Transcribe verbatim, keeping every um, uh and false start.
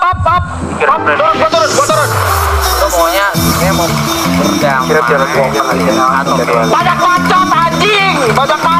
Up, up, up, turun, gua turun, gua turun. Lu pokoknya dia mau berdamai. Kira-kira gua kali ya. Banyak bacot anjing, banyak